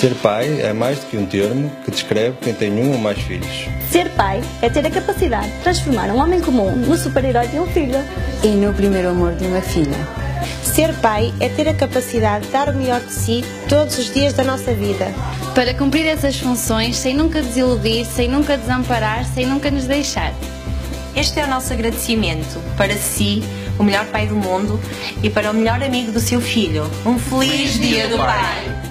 Ser pai é mais do que um termo que descreve quem tem um ou mais filhos. Ser pai é ter a capacidade de transformar um homem comum no super-herói de um filho. E no primeiro amor de uma filha. Ser pai é ter a capacidade de dar o melhor de si todos os dias da nossa vida. Para cumprir essas funções sem nunca desiludir, sem nunca desamparar, sem nunca nos deixar. Este é o nosso agradecimento para si, o melhor pai do mundo, e para o melhor amigo do seu filho. Um feliz Dia do Pai!